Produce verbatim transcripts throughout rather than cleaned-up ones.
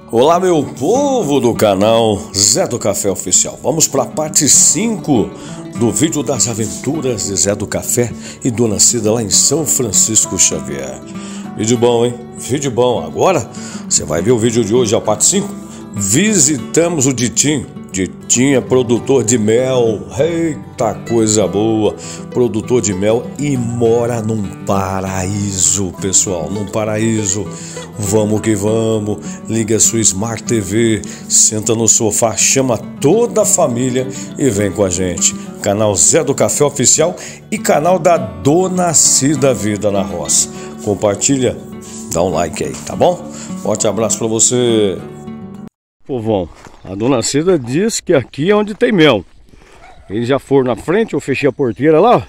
Olá, meu povo do canal Zé do Café Oficial. Vamos para a parte cinco do vídeo das aventuras de Zé do Café e Dona Cida lá em São Francisco Xavier. Vídeo bom, hein? Vídeo bom. Agora você vai ver o vídeo de hoje, a parte cinco. Visitamos o Ditinho. Ditinho é produtor de mel. Eita, coisa boa. Produtor de mel e mora num paraíso, pessoal. Num paraíso. Vamos que vamos. Liga a sua Smart T V, senta no sofá, chama toda a família e vem com a gente. Canal Zé do Café Oficial e canal da Dona Cida Vida na Roça. Compartilha, dá um like aí, tá bom? Forte abraço pra você. Povão, a Dona Cida diz que aqui é onde tem mel. Eles já foram na frente, eu fechei a porteira lá.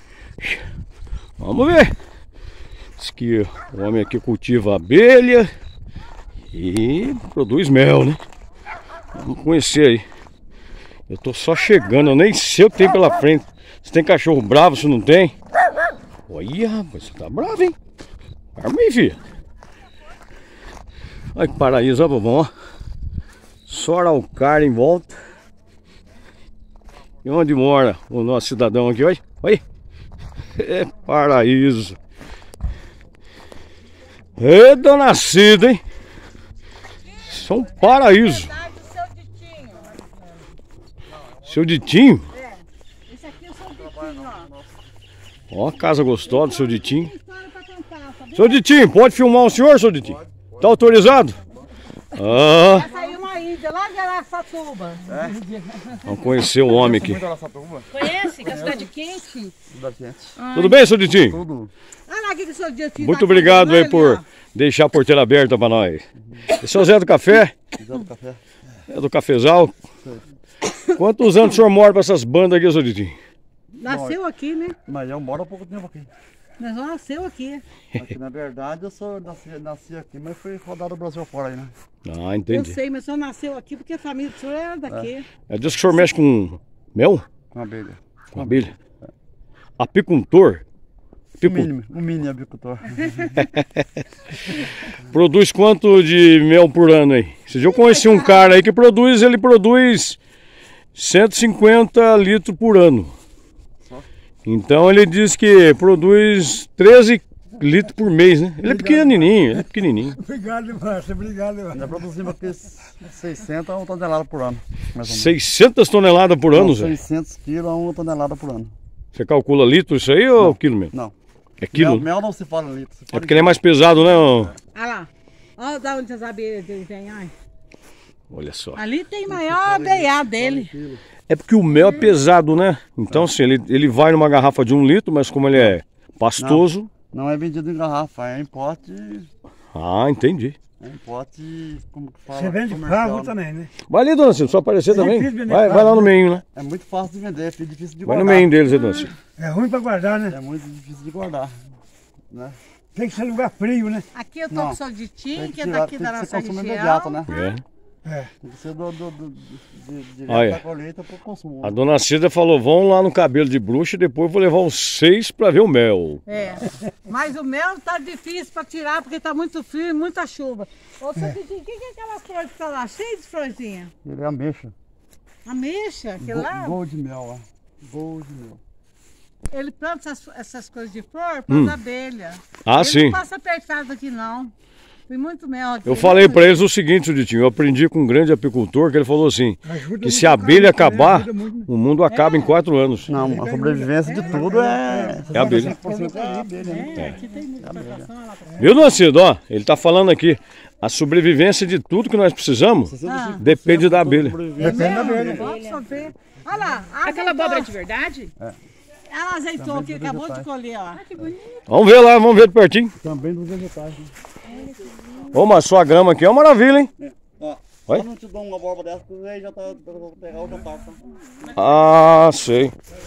Vamos ver. Diz que o homem aqui cultiva abelha e produz mel, né? Vamos conhecer aí. Eu tô só chegando, eu nem sei o que tem pela frente. Se tem cachorro bravo, se não tem. Olha, rapaz, você tá bravo, hein? Arma aí, filha. Olha que paraíso, ó, vovão, ó. Só araucária em volta. E onde mora o nosso cidadão aqui, olha. Olha. É paraíso. É, Dona Cida, hein? Isso é um paraíso. Seu Ditinho? É. Esse aqui é o seu Ditinho, ó. Ó, a casa gostosa do seu Ditinho. Seu Ditinho, pode filmar o senhor, seu Ditinho? Tá autorizado? Ah. Vai sair uma índia lá de Araçatuba. É? Vamos conhecer o homem aqui. Conhece? Que é a cidade quente. Cidade quente. Tudo bem, seu Ditinho? Tudo. Olha lá que o seu Ditinho. Muito tá obrigado aí ali, por ó. deixar a porteira aberta pra nós. Esse é o Zé do Café? Zé do Café. É do Cafezal. Quantos anos o senhor mora pra essas bandas aqui, seu Ditinho? Nasceu aqui, né? Mas eu moro há pouco tempo aqui. Nós só nasceu aqui. Aqui, na verdade, eu sou, nasci, nasci aqui, mas fui rodado o Brasil fora aí, né? Ah, Eu entendi. sei, mas só nasceu aqui porque a família do senhor era daqui. É disso que o senhor mexe com mel? Com abelha. Com abelha? Apicultor? Um Apicu- mini, um mini apicultor. Produz quanto de mel por ano aí? Esse dia eu conheci um cara aí que produz, ele produz cento e cinquenta litros por ano. Então ele diz que produz treze litros por mês, né? Ele é pequenininho, ele é pequenininho. Obrigado, Márcio. Obrigado, Márcio. Já produzimos aqui seiscentas a uma tonelada por ano. Mais ou menos. seiscentas toneladas por ano, Não, Zé? seiscentos quilos a uma tonelada por ano. Você calcula litro isso aí ou quilo mesmo? Não. É quilo? Mel, né? mel não se fala em litro. Se É fala porque ele é mais pesado, né? ó? Olha lá. Olha da onde as abelhas dele vêm, ai. Olha só. Ali tem maior abelhar dele. É porque o mel é pesado, né? Então, assim, ele, ele vai numa garrafa de um litro, mas como ele é pastoso... Não é vendido em garrafa, é em pote. Ah, entendi. É em pote, como que fala? Você vende comercial, carro né? também, né? Vai ali, Dona Cida, só aparecer também. difícil vender Vai, vai carro, lá no né? meio, né? É muito fácil de vender, é difícil de Vai guardar. no meio deles aí, Dona Cida. É ruim pra guardar, né? É muito difícil de guardar, né? Tem que ser lugar frio, né? Aqui eu tô Não. com o seu Ditinho, Tem que que é tirar, daqui tem da que nossa ser consumo região. imediato, né? É. É. Tem que ser do, do, do, de, direto Olha. da colheita para o consumo. A Dona Cida falou, vão lá no cabelo de bruxa e depois eu vou levar os seis pra ver o mel. É, mas o mel tá difícil para tirar porque tá muito frio e muita chuva. Ô, seu Ditinho, o que que é aquela flor que tá lá, cheia de florzinha? Ele é ameixa. Ameixa, aquele lá, Gol de mel, ó. Gol de mel. ele planta essas, essas coisas de flor para Hum. as abelhas. Ah, ele sim. não passa apertado aqui não. Tem muito mel aqui. Eu falei pra eles o seguinte, seu Ditinho, eu aprendi com um grande apicultor que ele falou assim, Ajuda que muito se a o abelha cara, né? acabar, Ajuda muito. o mundo acaba em quatro anos. Não, a sobrevivência de tudo é... É a abelha. sessenta por cento é a abelha, né? É, aqui tem muita plantação, olha lá pra Viu, Dona Cida? Ó, ele tá falando aqui, a sobrevivência de tudo que nós precisamos Ah. depende da abelha. Depende da abelha. Pode só ver. Olha lá, Aquela abóbora de verdade? ela azeitou aqui, acabou de colher, ó. Que bonito. Vamos ver lá, vamos ver de pertinho. Também dos vegetais, né? Ô, mas sua grama aqui é uma maravilha, hein? Ó, Oi? eu não te dou uma borba dessa, porque aí já tá... Eu vou pegar o jantar, tá? Ah, sei.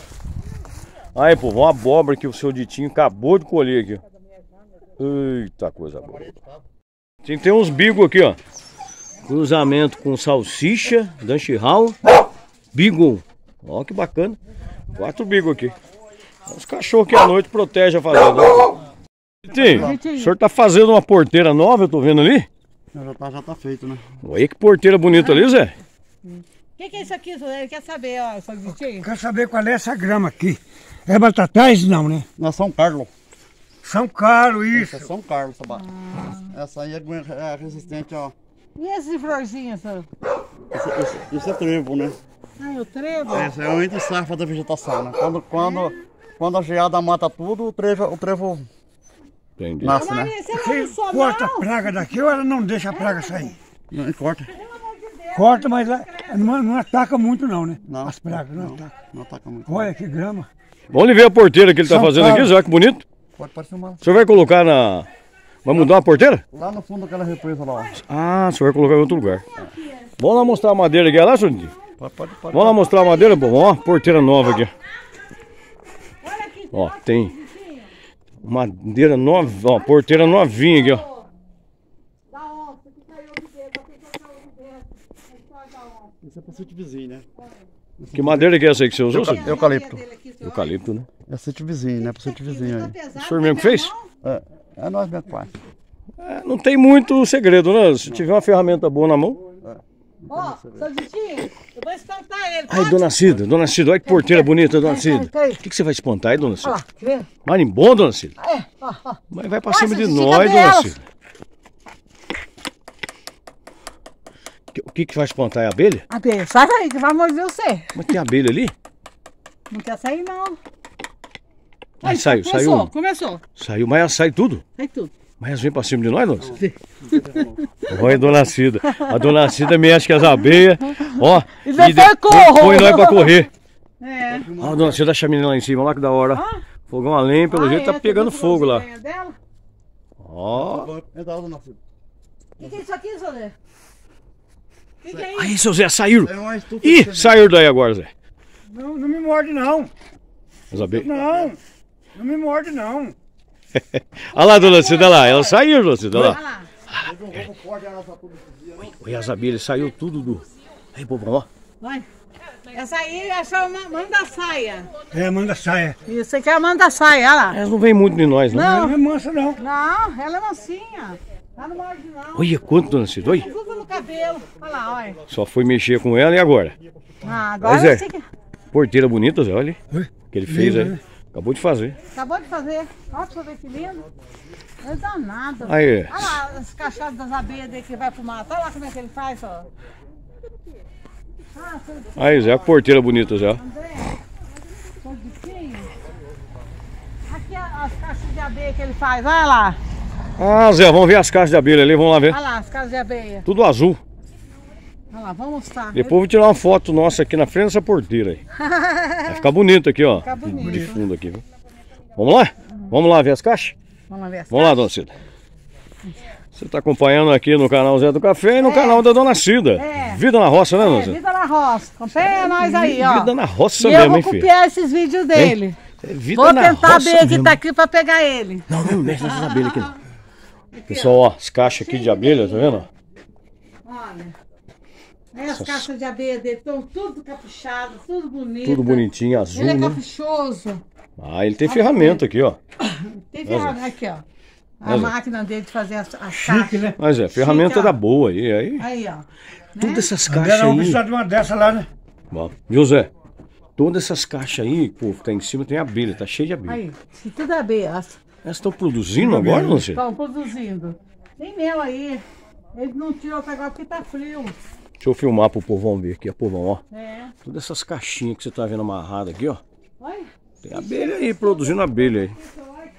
Aí, pô, uma abóbora que o seu Ditinho acabou de colher aqui, ó. Eita, coisa boa. Tem, tem uns bigos aqui, ó. Cruzamento com salsicha, Danchihal, Beagle. Ó, que bacana. Quatro bigos aqui. Os cachorros que à noite protegem a fazenda. Ditinho, o senhor tá fazendo uma porteira nova, eu tô vendo ali? Já tá, já tá feito, né? Olha que porteira bonita ali, Zé. O que, que é isso aqui, Zé? Ele quer saber, ó, seu Vitinho? Quer saber qual é essa grama aqui? É batatais? Não, né? Nós São Carlos. São Carlos, Essa é isso. São Carlos, essa, ah. essa aí é, é resistente, ó. E esses florzinhos, senhor? Isso, isso, isso é trevo, né? Ah, o trevo? Essa é o entre safra da vegetação, né? Quando, quando, quando a geada mata tudo, o trevo, o trevo Entendi. nasce, Ô, né? Maria, você não Você almoçou, corta a não? praga daqui ou ela não deixa a praga sair? Não, corta. Pelo amor de Deus. Corta, mas ela não, não ataca muito não, né? Não, As pragas não, não, atacam. não ataca muito. Olha que grama. Vamos ver a porteira que ele tá São fazendo Paulo. aqui, Zé, que bonito. Pode parecer uma... O senhor vai colocar na... Vai mudar a porteira? Lá no fundo daquela represa lá, ó. Ah, o senhor vai colocar em outro lugar. Vamos lá mostrar a madeira aqui, olha lá, senhor. Pode, pode, pode. Vamos lá mostrar a madeira, pô. Ó, porteira nova aqui. Olha aqui. Ó, tem madeira nova, ó, porteira novinha aqui, ó. Da onça, que caiu de dedo, que caiu de dedo. A história da onça. Isso é pra sítio vizinho, né? Que madeira que é essa aí que você usou, senhor? Eucalipto. Eucalipto, né? É sítio vizinho, né? Pra sítio vizinho aí. O senhor mesmo que fez? É, é nós mesmo que faz. É, não tem muito segredo, né? Se tiver uma ferramenta boa na mão. Ó, seu Vitinho, eu vou espantar ele. Ai, pode? dona Cida, dona Cida, olha que porteira bonita, dona Peraí, Cida. peraí. O que, que você vai espantar aí, dona Olha Cida? lá, quer ver? Marimbom, dona Cida? É, ó, ó. Mas vai pra Nossa, cima de Cida, nós, cadê dona elas? Cida. Que- O que que vai espantar? É a abelha? Abelha, sai daí que vai morder você. Mas tem abelha ali? Não quer sair, não. Ai, saiu, Começou, saiu. começou. Saiu, mas sai tudo. Sai tudo. Mas elas vêm pra cima de nós, dona Cida? Olha, dona Cida. A dona Cida mexe com as abelhas. Ó, E depois de- corro. põe nós pra correr. É. Ó, a dona Cida, a chaminé lá em cima, olha lá que da hora. Ah. Fogão a lenha, pelo Ah, jeito, é, tá pegando tem fogo lá. cozinha dela. Ó. É da hora, nossa. O que, que é isso aqui, seu Zé? O que, que é isso? Aí, seu Zé, saíram. É uma estufa. Ih, saíram daí agora, Zé. Não, não me morde não. As abelhas. Não, não me morde não. Olha lá, dona Cida, olha lá. Elas saíram, dona Cida, olha Olha lá. lá. Olha, as abelhas, saiu tudo do... Aí, povão, ó. Vai. Essa aí é só uma manda saia. É, manda saia. Isso aqui é a manda saia, olha lá. Elas não vêm muito de nós, não. Ela não é mansa não. Não, ela é mansinha. Ela não morde, não. Olha quanto, dona Cida, olha. Tudo no cabelo. Olha lá, olha. Só foi mexer com ela e agora? Ah, agora Mas é. eu sei que... Porteira bonita, Zé, olha. Oi? Que ele fez Lindo, aí. né? Acabou de fazer. Acabou de fazer. Olha pra você ver que lindo. É danado. Aí. Olha lá as caixadas das abelhas dele que vai pro mato. Olha lá como é que ele faz, ó. Ah, seu Aí, Zé, a porteira bonita, Zé. André, seu Vitinho. Aqui a- as caixas de abelha que ele faz. Olha lá. Ah, Zé, vamos ver as caixas de abelha ali, vamos lá ver. Olha lá as caixas de abelha. Tudo azul. Olha lá, vamos mostrar. Depois eu vou tirar uma foto nossa aqui na frente dessa porteira aí. Vai ficar bonito aqui, ó. Fica bonito. De fundo aqui, viu? Vamos lá? Vamos lá ver as caixas? Vamos lá ver as Vamos lá, dona Cida. Você está acompanhando aqui no canal Zé do Café e no É. canal da Dona Cida. É. Vida na roça, né, Dona É, Cida? vida na roça. Acompanha nós aí, ó. Vida na roça E eu mesmo, vou hein, filho? copiar esses vídeos dele. É vida Vou na tentar roça abrir que mesmo. tá aqui pra pegar ele. Não, não mexe nessas abelhas aqui, não. Pessoal, ó, as caixas aqui de abelha, tá vendo? Olha. Aí as caixas de abelha dele estão tudo caprichadas, tudo bonito. Tudo bonitinho, azul, Ele é né? caprichoso. Ah, ele tem ferramenta aqui, ó. Tem ferramenta aqui, ó. A Mas, ó. máquina dele de fazer as, as Chique, caixas. né? Mas é, ferramenta Chique, ó. da boa aí. aí. Aí, ó. Todas essas Agora caixas vamos aí. precisar de uma dessa lá, né? Ó, José, todas essas caixas aí, pô, que tá em cima tem abelha, tá cheio de abelha. Aí, se tudo é abelha. Elas estão produzindo agora, não sei? Estão produzindo. Tem mel aí. Ele não tirou pra agora porque tá frio. Deixa eu filmar pro povão ver aqui, ó, povão, ó. É. Todas essas caixinhas que você tá vendo amarradas aqui, ó. Olha. Tem abelha aí, produzindo abelha aí. Olha aqui.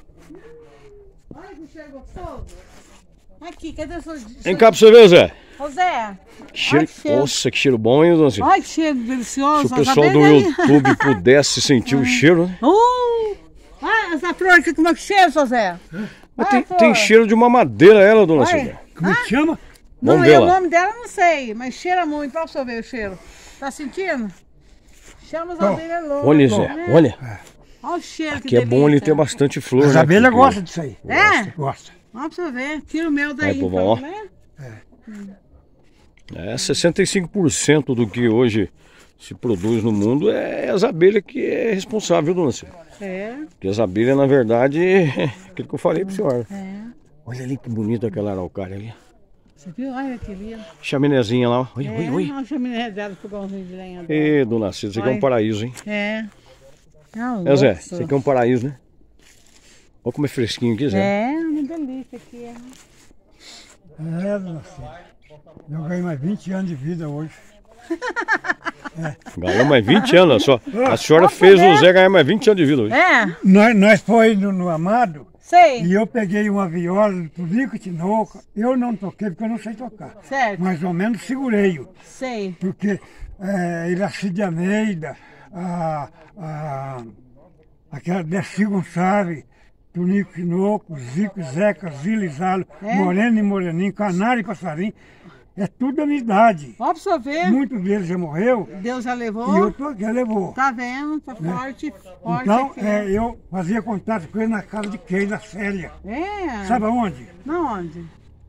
Olha que cheiro gostoso. Aqui, cadê o seu... Vem cá pra você ver, Zé. Ô Zé, Que cheiro, Ai, que cheiro. nossa, que cheiro bom, hein, dona Cida? olha que cheiro delicioso. Se o as pessoal do abelhas ali. YouTube pudesse sentir o cheiro, né? Uh! Olha essa flor aqui, como é que cheira, seu Zé? Mas Olha tem, a flor. tem cheiro de uma madeira ela, dona Olha. Cida. Como é que chama? Não, Vamos ver eu, o lá. nome dela eu não sei, mas cheira muito. Olha pra você ver o cheiro. Tá sentindo? Chama as Bom, abelhas loucas. Olha, Zé, né? olha. Olha o cheiro Aqui é bom ele ter bastante flor, As né? abelhas Porque- gostam disso aí. É? Gosta. Olha pra você ver. Tira o mel daí, Aí, povão, então, ó. né? É, sessenta e cinco por cento do que hoje se produz no mundo é as abelhas que é responsável, dona Cida. É, Porque as abelhas, na verdade, é aquilo que eu falei pro senhor. é. Olha ali que bonita aquela araucária ali. Você viu? Olha que lindo. Chaminézinha lá, ó. Oi, É, oi, oi. uma chaminé dela, fogãozinho de lenha. dela. Ê, dona Cida, isso aqui é um Olha. paraíso, hein? É. Ah, É, Zé, nossa. isso aqui é um paraíso, né? Olha como é fresquinho aqui, Zé. É, uma delícia aqui. É. É, dona Cida. Eu ganhei mais vinte anos de vida hoje. Ganhou mais vinte anos só. A senhora fez o Zé ganhar mais vinte anos de vida hoje. É, Nós, nós foi no, no Amado sei. e eu peguei uma viola do Tunico Tinoco. Eu não toquei porque eu não sei tocar. Certo. Mais ou menos segurei-o. Sei. Porque é, Iracide Almeida, a, a, aquela Desci Gonçalves, Tunico Tinoco, Zico, Zeca, Zila e Zalo, É? Moreno e Moreninho, Canário e Passarinho. É tudo da minha idade. Ó, pra você ver. Muitos deles já morreu Deus já e levou. eu toquei, levou. Tá vendo? Tá forte, forte Então, aqui. é, eu fazia contato com ele na casa de quem? Na Célia. É. Sabe aonde? Na onde?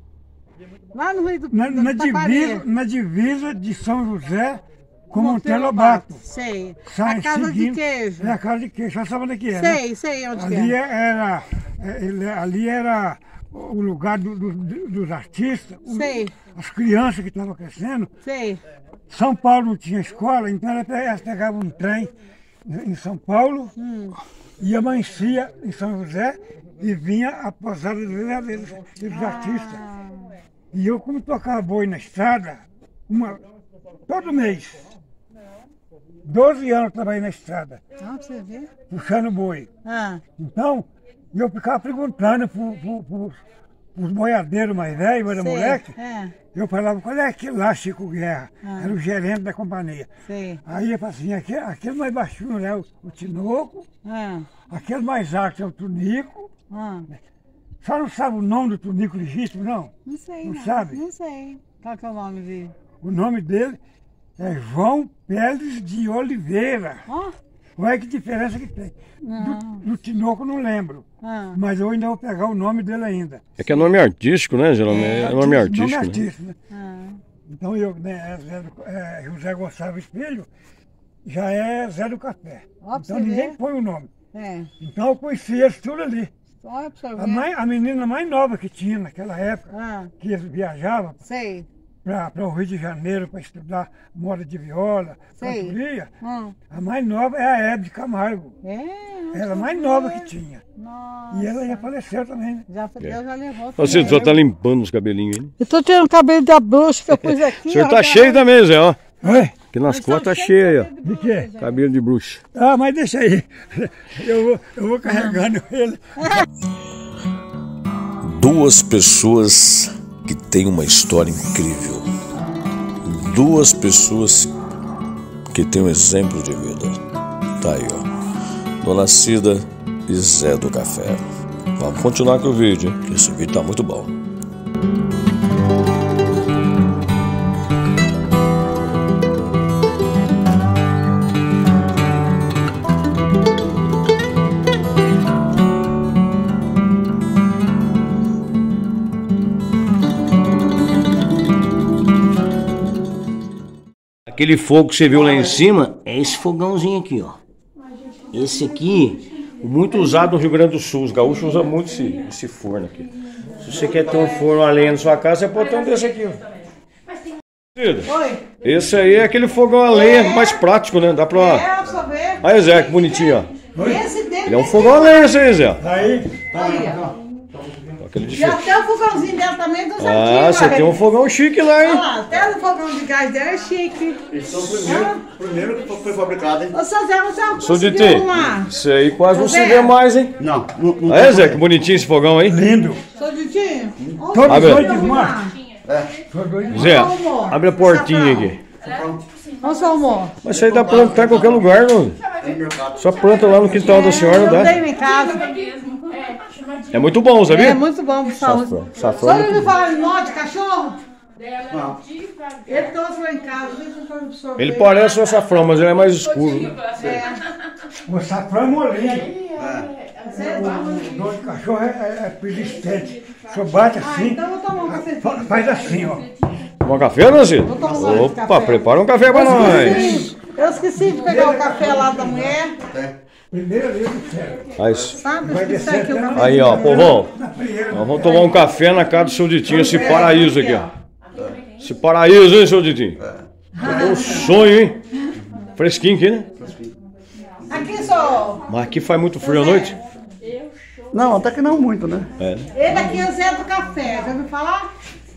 Lá no Rio do, Na, do na, Taquari. divisa, na divisa de São José com Monteiro Monteiro Lobato. Sei. Sai A casa seguindo- de queijo. É a casa de queijo, já sabe onde é que é, né? Sei, sei onde que Ali é. era, é, ele- ali era o lugar do- do- do- dos artistas, o- Sei. as crianças que estavam crescendo. Sei. São Paulo não tinha escola, então elas pe- elas pegavam um trem em São Paulo Hum. e amanhecia em São José e vinha a posada deles, deles, dos artistas. E eu, como tocava boi na estrada, uma, todo mês, doze anos trabalhei na estrada, Ó, pra você ver. puxando boi. Ah, Então, eu ficava perguntando para pro, os boiadeiros mais velhos, eu era sei. moleque, É, eu falava, qual é aquele lá, Chico Guerra? Ah. Era o gerente da companhia. sei. Aí eu falava assim, aquele, aquele mais baixinho é o, o Tinoco, Ah, aquele mais alto é o Tunico. ah. Só não sabe o nome do Tunico legítimo, não? Não sei. Não sabe? Não sei. Qual que é o nome dele? O nome dele é João Pérez de Oliveira. Ó. Olha que diferença que tem. Do, do Tinoco não lembro, Ah. mas eu ainda vou pegar o nome dele ainda. É que é nome artístico, né, geralmente? É, nome artístico, Nome né? artístico, né? Ah. Então eu, né, Zé do- é, José Gonçalves Filho, já é Zé do Café. Ó, pra Então você ninguém ver. põe o nome. É. Então eu conheci eles tudo ali. Olha pra você A, ver. mais- a menina mais nova que tinha naquela época, Ah, que eles viajavam sei. para o Rio de Janeiro para estudar moda de viola, Sei. cantoria, Hum. a mais nova é a Hebe de Camargo. É. Era a mais nova que tinha. Nossa. E ela já faleceu também, né? Já, Deus já levou. Você também. só tá limpando os cabelinhos aí. Eu tô tirando o cabelo da bruxa que eu pus aqui. O senhor ó, tá já- cheio também, Zé, ó. Oi? Aqui nas Nós estamos costas tá cheios cheio aí, ó. de cabelo De quê? bruxa, Cabelo de bruxa. Ah, mas deixa aí. Eu vou, eu vou carregando ele. Duas pessoas que têm uma história incrível. Duas pessoas que têm um exemplo de vida. Tá aí, ó. Dona Cida e Zé do Café. Vamos continuar com o vídeo, hein? Que esse vídeo tá muito bom. Aquele fogo que você viu lá em cima é esse fogãozinho aqui, ó. Esse aqui, Muito usado no Rio Grande do Sul. Os gaúchos usam muito esse, esse forno aqui. Se você quer ter um forno a lenha na sua casa, você pode ter um desse aqui, ó. Cida, Oi. esse aí é aquele fogão a lenha mais prático, né? Dá pra... É, pra você ver. Aí, Zé, que bonitinho, ó. Esse dele. Ele é um fogão a lenha, esse aí, Zé. Aí, Aí, ó. Aquele de E até o fogãozinho dela também do Ah, você tem um fogão chique lá, Olha hein? lá, até o fogão de gás dela é chique. Esse é o primeiro, primeiro que foi fabricado, hein? Ô, seu Zé, você Sou de conseguiu ter. arrumar? Isso aí quase não se Zé. vê mais, hein? Não, não, não Aí, tem Zé, que como. bonitinho esse fogão aí. lindo. Sou de tinho? Todos Abre. dois desmancham. Zé, abre a portinha aqui. Olha seu amor. Mas isso aí dá pra plantar em qualquer lugar, não? Só planta lá no quintal da senhora, Eu dá? tenho em casa. É muito bom, sabia? É muito bom pra saúde. Safrão. Safrão Só é muito ele falar de nó de cachorro? Não. Ele trouxe lá em casa, deixa eu fazer um sorvete. Ele parece o açafrão, mas ele é mais escuro. O safrão é molinho. Você é bom. O dor de cachorro é, é, é persistente. Só bate Ah, assim, então eu vou tomar um cafezinho. fa- faz assim, ó. Tomar um café, Nancy? Vou tomar um Opa, café. prepara um café pra nós. Eu esqueci de pegar o café lá da mulher. Primeira vez do céu. Aí, Sabe? Vai Esqueci descer aqui o até café. aí, ó, povão. Na frieira. Nós vamos tomar um café na casa do seu Ditinho, esse paraíso aqui, ó. Esse paraíso, hein, seu Didinho? É um sonho, hein? Fresquinho aqui, né? Aqui só. Mas aqui faz muito frio à noite? Não, até que não muito, né? É. Ele aqui é o Zé do Café, já ouviu falar?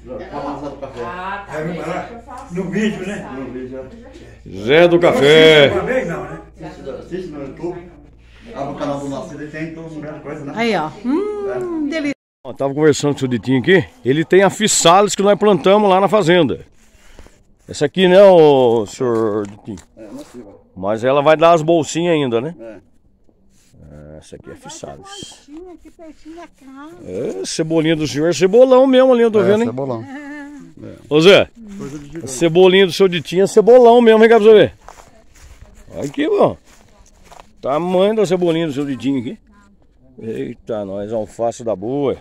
No vídeo, né? Zé do Café. Uma vez não, né? Assiste no YouTube. Abre o canal do Nascido e tem toda uma coisa, né? Aí, ó. Hum, delícia. Eu tava conversando com o seu Ditinho aqui. Ele tem a Fissales que nós plantamos lá na fazenda. Essa aqui, né, o senhor Ditinho? É, Nascido. Mas ela vai dar as bolsinhas ainda, né? É. É, essa aqui é Fissales. Aqui pertinho da casa. É, cebolinha do senhor é cebolão mesmo ali, eu tô vendo, hein? Cebolão. Ô Zé, a cebolinha do seu Ditinho é cebolão mesmo, hein, pra você ver? Olha aqui, ó. Tamanho da cebolinha do seu Ditinho aqui. Eita, nós, alface da boa.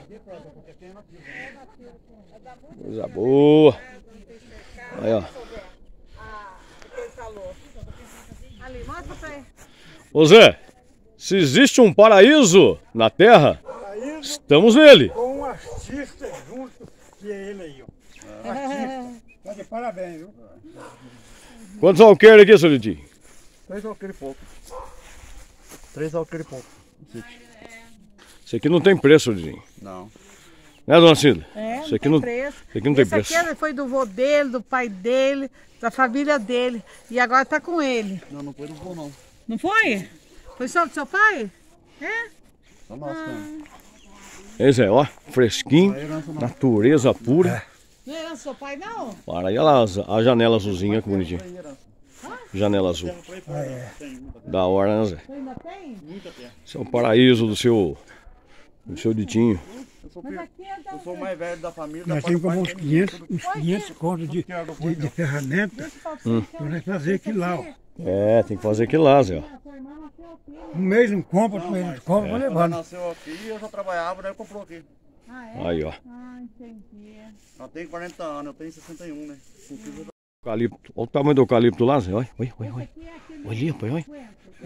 Coisa boa. Aí, ó. Ali, mostra pra ele. Ô Zé, se existe um paraíso na Terra, estamos nele. Com um artista junto, que é ele aí, ó. Artista. Tá de parabéns, viu? Quantos alqueires aqui, seu Ditinho? Três alqueires e pouco. Três alqueires e pouco. Isso aqui não tem preço, seu Ditinho. Não. Né, dona Cida? É, Isso não aqui tem não, preço. isso aqui não tem Esse preço. aqui foi do vô dele, do pai dele, da família dele. E agora tá com ele. Não, não foi do voo, não. Não foi? Foi só do seu pai? É? Só nosso, né? Esse é, ó, fresquinho, natureza pura. Não era do seu pai, não? Para aí, olha lá a janela azulzinha, que bonitinha. Janela azul. Da hora, né, Zé? Você ainda tem? Esse é o paraíso do seu, do seu Ditinho. Eu sou, Mas aqui é da... eu sou o mais velho da família. Nós da temos como parte uns do pai, quinhentos, uns quinhentos contos de, de, de ferramenta. Hum. Pra nós fazer aquilo lá, ó. É, tem que fazer aquilo lá, Zé. ó. Um mês não compra, outro mês não compra, vou Ela levando. nasceu aqui e eu já trabalhava, daí comprou aqui. Ah, é? Aí, ó. Ah, entendi. Ela tem quarenta anos, eu tenho sessenta e um, né? Com filho eu Eucalipto. Olha o tamanho do eucalipto lá, Zé. Olha, olha, olha. Olha, olha ali, rapaz, olha.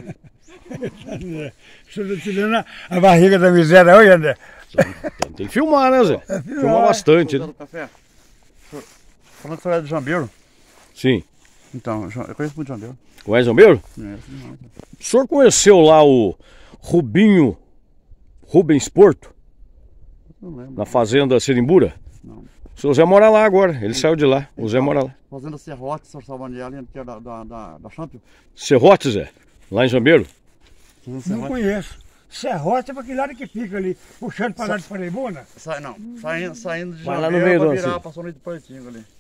Você tá tirando a, a barriga da miséria, olha, André. Tem, tem que filmar, né, Zé? Filmar bastante, Zé né? do Café. Falando que você é de Jambeiro. Sim. Então, eu conheço muito Jambeiro. Conhece o Zambeiro? Conheço demais. O senhor conheceu lá o Rubinho Rubens Porto? Não lembro. Na fazenda Serimbura? Não. O seu Zé mora lá agora, ele saiu de lá. O Zé mora lá. Fazenda Serrote, São Salvaniel, que é da, da, da, da Champions. Serrote, Zé? Lá em Jambeiro? Fazenda Não Serrote. conheço. Serrote é pra aquele lado que fica ali, puxando pra lá de Pareibuna. Sai, não, saindo, saindo de Vai lá no Jambeiro meio, pra dona virar, Cida. passou no de Portinho ali.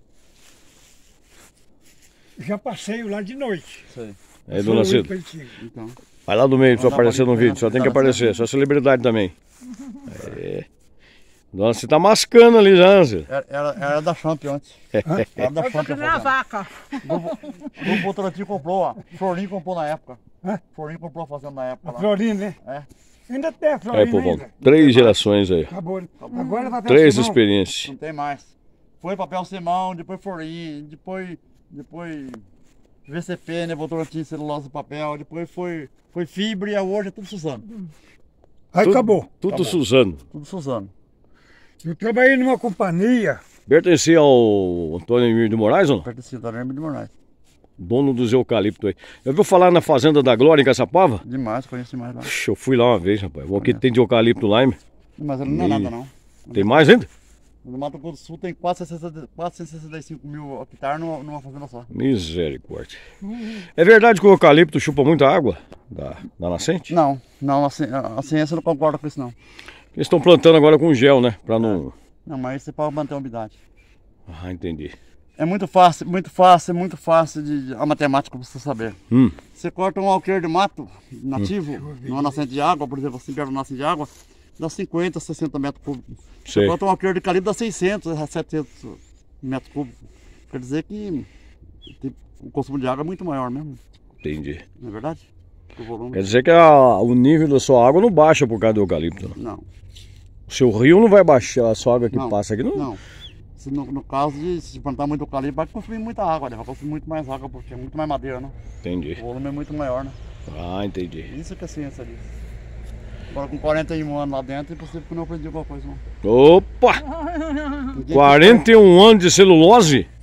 Já passei lá de noite. Sei. Aí, dona Sou eu, Cida. Peitinho. Então. Vai lá no meio pra você Não dá pra aparecer no limpar, vídeo, só tem que tá na aparecer, só celebridade também. É. Dona Cida tá mascando ali já, Zé. Era, era, era da Champions antes. Era da Foi pra Champions. comer a vaca. O Votorantim comprou, ó. Florinho comprou na época. Hã? Florinho comprou a fazenda na época A lá. Florinda, né? É. Ainda tem a Aí, Florinda povão, ainda. três gerações aí. Acabou. Agora vai Três Simão. experiências. Não tem mais. Foi papel Simão, depois Florinho, depois. Depois. V C P, né? Votorantim, celulose e papel. Depois foi, foi Fibra e hoje é tudo Suzano. Aí Tudo- acabou. Tudo Suzano. Tudo Suzano. Eu trabalhei numa companhia, Pertencia ao Antônio Emílio de Moraes ou não? Pertencia da Hermes de Moraes. Dono dos eucaliptos aí. Já ouviu falar na Fazenda da Glória em Caçapava? Demais, conheço demais lá. Ixi, eu fui lá uma vez, rapaz. O que tem de eucalipto lá, hein? Mas ele não é Ih. nada, não. Tem mais ainda? No Mato Grosso do Sul tem quatrocentos e sessenta e cinco mil hectares numa, numa fazenda só. Misericórdia. É verdade que o eucalipto chupa muita água da, da nascente? Não, não, a, ci- a ciência não concorda com isso não. Eles estão plantando agora com gel, né? Pra não... Não, mas você pode manter a umidade. Ah, entendi. É muito fácil, muito fácil, muito fácil de, de- a matemática pra você saber. Hum, Você corta um alqueire de mato nativo, numa nascente de água, por exemplo, assim, perto da nascente de água, dá cinquenta, sessenta metros cúbicos. Você sei. corta um alqueire de calibre, dá seiscentos, setecentos metros cúbicos. Quer dizer que tem- o consumo de água é muito maior mesmo, Entendi. não é verdade? O volume. Quer dizer que a- o nível da sua água não baixa por causa do eucalipto, não. Não, O seu rio não vai baixar, a sua água que Não, passa aqui não? não. Se no, no caso de se plantar muito eucalipto, vai consumir muita água, né? Vai consumir muito mais água, porque é muito mais madeira, né? Entendi. O volume é muito maior, né? Ah, entendi. Isso que é ciência disso. Agora com quarenta e um anos lá dentro, é impossível que eu não aprendi alguma coisa, não. Opa! Ninguém quarenta e um anos de celulose? que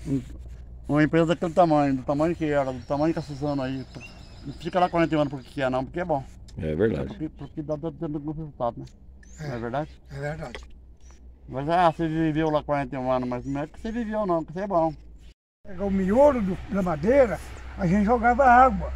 uma empresa daquele tamanho, do tamanho que era, do tamanho que a Suzano aí. Não fica lá quarenta e um anos porque é não, porque é bom. É verdade. Porque, porque dá dando resultado, né? É. Não é verdade? É verdade. Mas ah, você viveu lá quarenta e um anos, mas não é que você viveu não, que você é bom. Pegar o miolo do, da madeira, a gente jogava água.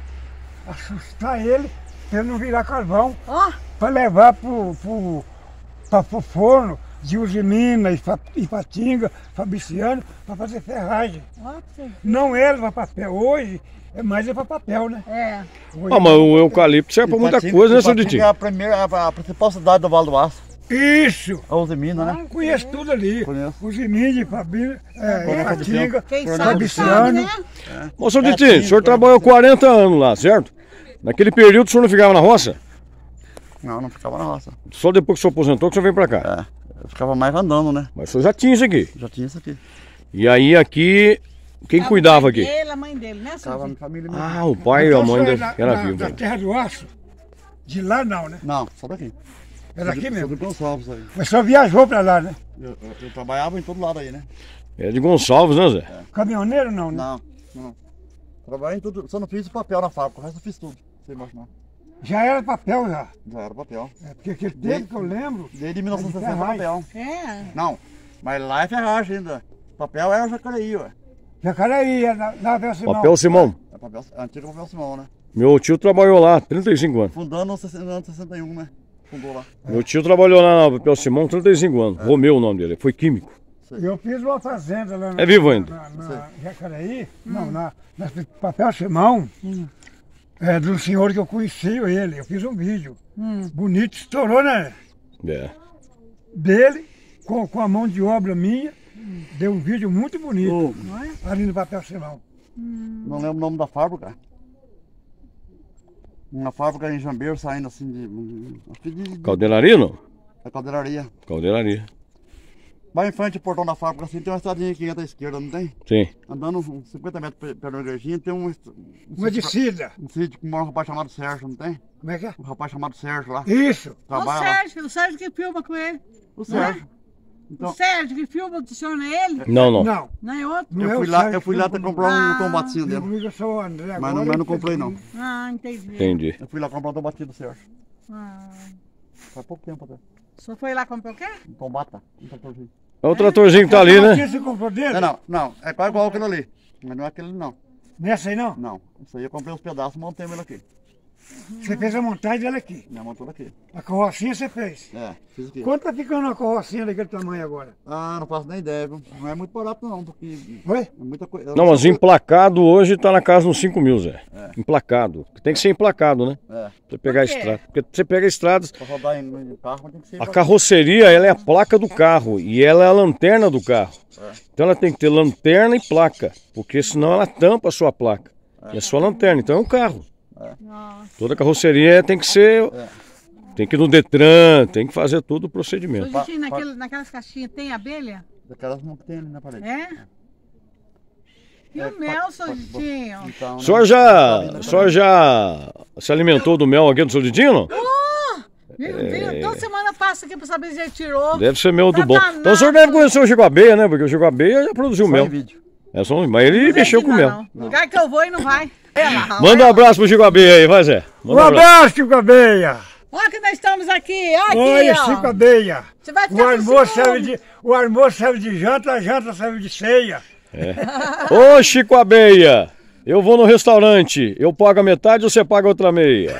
Assustar ele, pra ele não virar carvão. Ó, Para levar pro, pro, pra, pro forno de Usimina, Ipatinga, Fabriciano, para fazer ferragem. ó, pra você ver. Não era para papel. Hoje é mais é para papel, né? É. Hoje Ah, mas o eucalipto serve pra muita Ipatinga- coisa, né, seu Ipatinga Ditinho? é a, primeira, a, a principal cidade do Vale do Aço. Isso! A Usimina, né? Conheço tudo ali. Conheço. Usimina, Fabrício, é, Coronel Ipatinga, Quem Coronel sabe, Fabriciano. sabe, né? Ô, seu É, Ditinho, sim, o senhor claro. trabalhou quarenta anos lá, certo? Naquele período o senhor não ficava na roça? Não, não ficava na roça. Só depois que o senhor aposentou que o senhor veio pra cá. É, eu ficava mais andando, né? Mas o senhor já tinha isso aqui. Já tinha isso aqui. E aí aqui, quem A cuidava mãe aqui? Dele, a mãe dele, né, Ficava Suzy? na família mesmo. Ah, o pai e a Então, mãe só dele, na, que era na, vivo. da né? Terra do Aço? De lá não, né? Não, só daqui. É daqui Sou mesmo. do Gonçalves aí. Mas só viajou para lá, né? Eu, eu, eu trabalhava em todo lado aí, né? É de Gonçalves, né, Zé? Caminhoneiro não, né? Não, não. Trabalhei em tudo, só não fiz o papel na fábrica, o resto eu fiz tudo. Você imaginar. Já era papel já. Já era papel. É, porque aquele tempo que eu lembro. Desde mil novecentos e sessenta ferragem. papel. É. Não, mas lá é ferragem ainda. Papel é o Jacareí, ué. Jacareí, é na, na Avel Simão. Papel Simão. É papel, antigo papel Simão, né? Meu tio trabalhou lá, trinta e cinco anos. Fundando no sessenta- no ano sessenta e um, né? Fundou lá. Meu tio trabalhou lá na Papel Simão, trinta e cinco anos. Romeu o nome dele, foi químico. Eu fiz uma fazenda lá na, É vivo ainda? na, na Jacareí, não, na, na Papel Simão, é, do senhor que eu conheci ele. Eu fiz um vídeo bonito, estourou, né? É. Dele, com, com a mão de obra minha, deu um vídeo muito bonito, Ô, Não é? ali no Papel Simão. não lembro o nome da fábrica. Uma fábrica em Jambeiro saindo assim de. Acho que de. Caldeiraria não? Da caldeiraria. Caldeiraria. Vai em frente ao portão da fábrica assim, tem uma estradinha que entra à esquerda, não tem? Sim. Andando uns cinquenta metros pe- perto da igrejinha, tem um. um Uma sítio descida. pra- Um sítio que mora um rapaz chamado Sérgio, não tem? Como é que é? Um rapaz chamado Sérgio lá. Isso! O Trabalha lá. Sérgio, o Sérgio que filma com ele. O Sérgio. O Então, Sérgio que filma do senhor, não é ele? Não, não. Não, Não é outro? não é eu o fui lá, Sérgio eu fui que lá eu até comigo. comprar um Ah, tombatinho dele. Comigo eu sou o André. Mas não, agora mas não eu comprei não. Ah, entendi. Entendi. Eu fui lá comprar um tombatinho do Sérgio. Ah, Faz pouco tempo até. o senhor foi lá comprar o quê? Um tombata, um tratorzinho. É o tratorzinho que tá ali, né? Você comprou dele? Não, não, não. É quase igual aquele ali. Mas não é aquele não. Nessa aí não? Não. Isso aí eu comprei os pedaços e montei ele aqui. Você fez a montagem dela aqui. Minha montou aqui. A carrocinha você fez. É, fiz aqui. Quanto tá ficando uma carrocinha daquele tamanho agora? Ah, não faço nem ideia, viu? Não é muito barato não, porque Oi? é muita coisa. Não, mas emplacado hoje tá na casa dos cinco mil, Zé. Emplacado. Tem que ser emplacado, né? É, Pra você pegar a Por quê? estrada. Porque você pega estradas. pra rodar em, em carro, mas tem que ser... A carroceria, ela é a placa do carro e ela é a lanterna do carro. Então ela tem que ter lanterna e placa, porque senão ela tampa a sua placa. E a sua lanterna, então é um carro. Nossa. Toda carroceria tem que ser, tem que ir no Detran, tem que fazer todo o procedimento. Ô, Ditinho, naquele, naquelas caixinhas tem abelha? Daquelas não que tem ali na parede. É? E É, o mel, seu pa- Ditinho? Então, O né? senhor já, o senhor já se alimentou do mel aqui do seu dedinho, não? Meu Deus, toda semana passa aqui pra saber se ele tirou. Deve ser mel do Tá bom. danado. Então o senhor deve conhecer o Chico Abeia, né? Porque o Chico Abeia já produziu Só mel. em vídeo. É só, um- mas ele mexeu com mel. Não. Lugar que eu vou e não vai. É lá. Manda um abraço pro Chico Abeia aí, vai Zé. Um Manda um abraço. abraço, Chico Abeia! Olha que nós estamos aqui, olha aqui, Olha, ó. Chico Abeia! Você vai O ficar com almoço, ciúme. serve de, o almoço serve de janta, a janta serve de ceia. Ô Chico Abeia, eu vou no restaurante, eu pago a metade ou você paga a outra meia?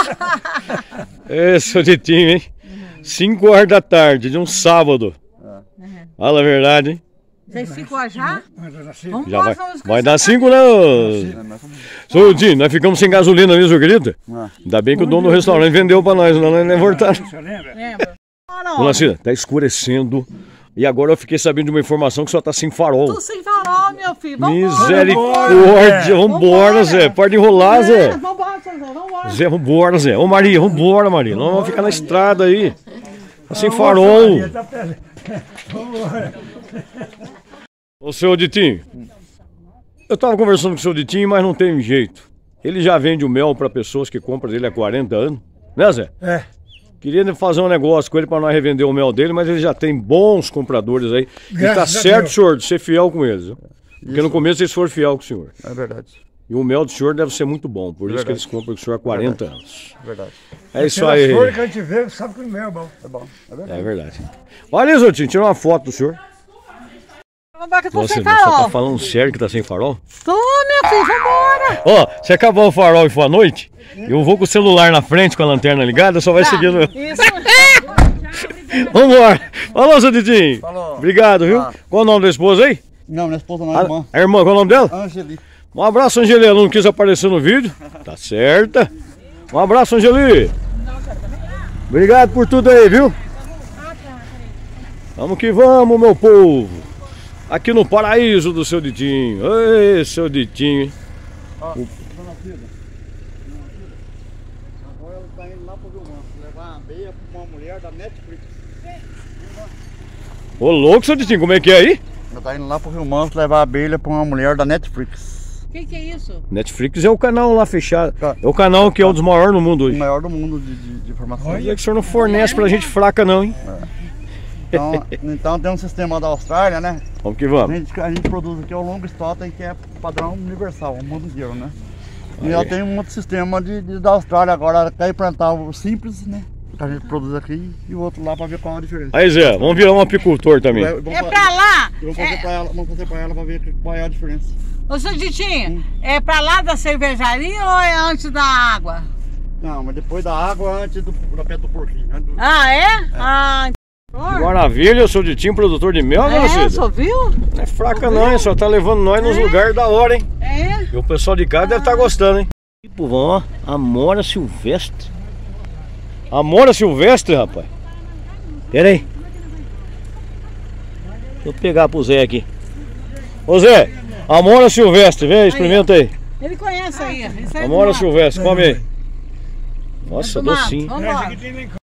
Esse é o Ditinho, hein? cinco horas da tarde de um sábado. Fala a verdade, hein? Vocês ficam já? Vamos Já vai, embora, vamos vai dar cinco, né? É, mas- Seu Ditinho, nós ficamos sem gasolina mesmo, acredita? Ah. Ainda bem que o dono do restaurante vendeu pra nós, senão nós não ia voltar. Você lembra? Lembra? Ora, Dona Cida, tá escurecendo. E agora eu fiquei sabendo de uma informação que só tá sem farol. Tô sem farol, meu filho. Vambora. Misericórdia, vambora, Zé. Pode enrolar, É, Zé. vambora, seu Zé, vambora. Zé, vambora, Zé. Ô Maria, vambora, Maria. Não vamos ficar na estrada aí. Tá sem farol. Tá perto. Vambora. Ô, seu Ditinho, eu tava conversando com o seu Ditinho, mas não tem jeito. Ele já vende o mel pra pessoas que compram dele há quarenta anos. Né, Zé? É. Queria fazer um negócio com ele pra nós revender o mel dele, mas ele já tem bons compradores aí. E Graças tá a certo, Deus. senhor, de ser fiel com eles. Viu? Porque Isso. no começo eles foram fiel com o senhor. É verdade. E o mel do senhor deve ser muito bom, por isso Verdade. que eles compram com o senhor há quarenta anos. É verdade. É isso Pelas aí. flores que a gente vê, sabe que o mel é bom. É bom. É verdade. É verdade. Olha, Isotinho, tira uma foto do senhor. Vamos que eu tô Você, sem você tá farol. falando sério que tá sem farol? Tô, meu filho, vambora. Ó, se acabar o farol e for à noite, eu vou com o celular na frente com a lanterna ligada, só vai seguindo. Isso. Vambora. Falou, seu Didinho. Falou. Obrigado, viu? Ah. Qual o nome da esposa aí? Não, minha esposa não é A, irmã. a irmã, qual o nome dela? Angeli. Um abraço, Angeli. Ela não quis aparecer no vídeo. Tá certa. Um abraço, Angeli. Obrigado por tudo aí, viu? Vamos que vamos, meu povo. Aqui no paraíso do seu Didinho. Ei, seu Didinho, hein? Ó, dona Cida. Agora ela tá indo lá pro Rio Manso, levar uma beia pra uma mulher da Netflix. Ô, louco, seu Didinho, como é que é aí? Ela tá indo lá pro Rio Manso levar a abelha pra uma mulher da Netflix. O que, que é isso? Netflix é o canal lá fechado. Tá. É o canal que é um dos maiores no mundo O hoje. maior do mundo de, de, de informação. Olha que o senhor não fornece pra gente fraca não, hein? Então, então tem um sistema da Austrália, né? Vamos que A vamos. gente, a gente produz aqui o Long Stotten, que é padrão universal, o mundo inteiro, né? E Aí. ela tem um outro sistema de, de- da Austrália agora, ela quer implantar o simples, né? Que a gente produz aqui e o outro lá pra ver qual é a diferença. Aí, Zé, vamos virar um apicultor também. Vai- vamos É fa- pra lá? Vamos fazer, É, pra ela, vamos fazer pra ela pra ver qual é a diferença. ô, seu Ditinho, é pra lá da cervejaria ou é antes da água? Não, mas depois da água, antes do, da pé do porquinho. Né? Do- Ah, é? Ah, Que maravilha, eu sou Ditinho, produtor de mel, é, né, Cida? só viu? Não é fraca não, hein? Só tá levando nós nos lugares da hora, hein? É. E o pessoal de casa deve estar gostando, hein? Tipo, vamos, ó, Amora Silvestre. Amora Silvestre, rapaz. Pera aí. Deixa eu pegar pro Zé aqui. Ô Zé, Amora Silvestre, vem aí, experimenta aí. Ele conhece aí. Isso aí é Amora do mato. Silvestre, come aí. Nossa, É do mato. docinho. Vamos Essa lá. aqui tem nem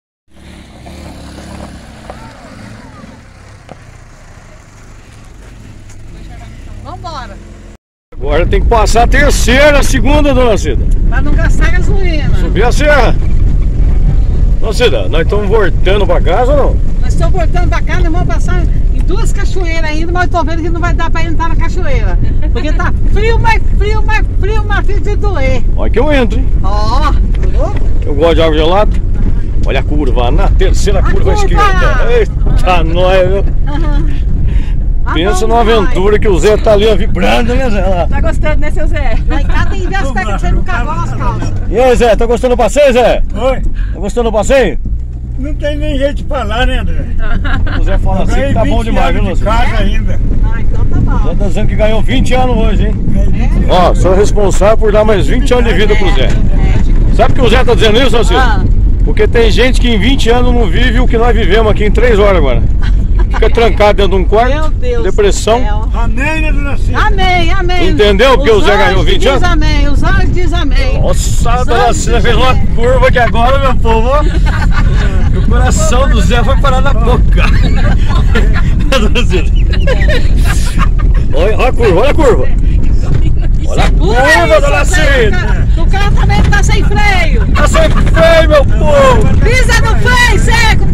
Vambora. Agora tem que passar a terceira, a segunda, dona Cida. Pra não gastar gasolina. Subir a serra. Dona Cida, nós estamos voltando pra casa ou não? Nós estamos voltando pra cá, nós vamos passar em duas cachoeiras ainda, mas eu tô vendo que não vai dar pra entrar na cachoeira. Porque tá frio, mais frio, mais frio, mais frio de doer. Olha que eu entro, hein? Ó, louco? Eu gosto de água gelada. Olha a curva, na terceira A curva à curva! esquerda. Eita, nós, viu? Ah, Pensa vamos numa aventura que o Zé tá ali ó, vibrando, né, Zé? Lá. Tá gostando, né, seu Zé? Lá em casa tem inverso, pega que você não cagou as calças. E aí, Zé, tá gostando do passeio, Zé? Oi, Tá gostando do passeio? não tem nem jeito de falar, né, André? O Zé fala assim que tá bom demais, viu, de Lúcio? casa ainda. Ah, então tá bom. Zé tá dizendo que ganhou vinte anos hoje, hein? Ó, sou responsável por dar mais vinte anos de vida pro Zé. Sabe por que o Zé tá dizendo isso, Lúcio? Ah. Porque tem gente que em vinte anos não vive o que nós vivemos aqui em três horas agora. Fica trancado dentro de um quarto, Meu Deus depressão. do céu. Amém, né, dona Cida? Amém, amém. Entendeu? Porque o Zé ganhou anjos vinte anos? diz amém, os anjos dizem amém. Nossa, a dona Santos Cida fez uma Zé. curva aqui agora, meu povo. ó. O coração do Zé foi parar na boca. Dona Cida. Olha, olha a curva, olha a curva. Olha a Segura aí, curva, dona seu Zé, Cida. o ca- O carro também tá sem freio. Tá sem freio, meu povo. Pisa no freio, seco.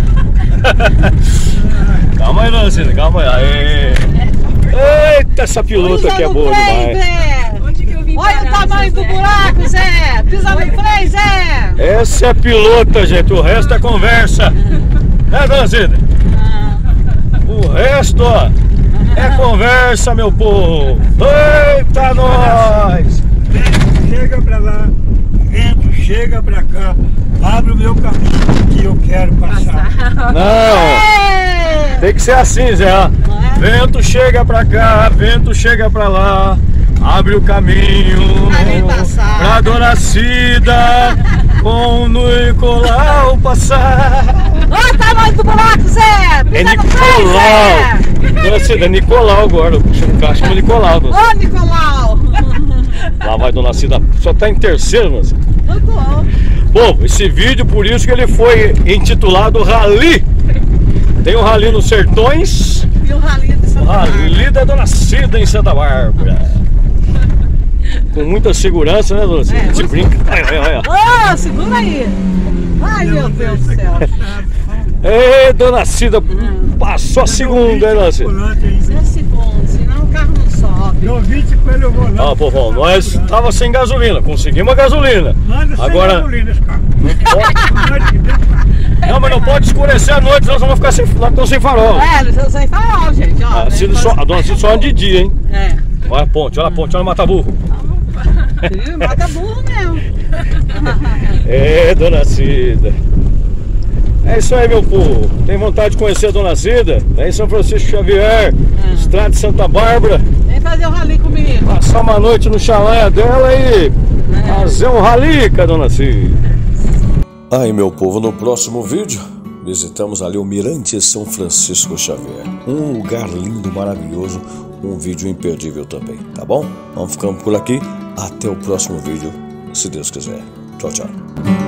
Calma aí, dona Cida, calma aí. Aê. Eita, essa piloto aqui é boa demais. Zé. Olha o tamanho do buraco, Zé. Pisa no freio, Zé. Essa é a pilota, gente. O resto é conversa. Né, dona Cida? O resto, ó, é conversa, meu povo. Eita, nós! Chega pra lá, vento, chega pra cá, abre o meu caminho que eu quero passar. Não, É. tem que ser assim, Zé. ó. Vento chega pra cá, vento chega pra lá. Abre o caminho Pra mim passar. pra dona Cida com o Nicolau passar. Olha o tamanho do buraco, Zé. É Pisa no freio, Zé. Nicolau! Dona Cida, é Nicolau agora. O carro chama Nicolau. dona Cida. Ô, Nicolau. Lá vai dona Cida, só tá em terceiro, mas. Muito bom. Bom, esse vídeo, por isso que ele foi intitulado Rally. Tem o Rally nos Sertões, E o rali de o Santa Bárbara. Rally da Dona Cida em Santa Bárbara. Com muita segurança, né, Dona Cida? É, Se muito- brinca. Olha, olha, olha. Ô, segura aí. Ai, meu Deus do céu. Ei, Dona Cida, passou a segunda, hein, Dona Cida? Volante ainda. Dez segundos, senão o carro não sobe. Dou vinte com ele, eu vou lá. Ó, povão, nós tava sem gasolina, conseguimos a gasolina. Manda sem Agora, gasolina esse carro. não, mas não pode escurecer à noite, nós vamos ficar sem, lá tô sem farol. É, não sei sem farol, gente. Ó, A, né? Cida só, a dona Cida só anda de dia, hein? É. Olha a ponte, olha a ponte, olha o mata-burro. Viu? Mata burro mesmo. É, dona Cida. É isso aí, meu povo. Tem vontade de conhecer a dona Cida? Vem em São Francisco Xavier, É. Estrada de Santa Bárbara. Vem fazer o rali comigo. Passar uma noite no chalé dela e É. fazer um rali com a dona Cida. Aí, meu povo, no próximo vídeo visitamos ali o Mirante São Francisco Xavier. Um lugar lindo, maravilhoso, um vídeo imperdível também, tá bom? Vamos ficando por aqui, até o próximo vídeo, se Deus quiser. Tchau, tchau.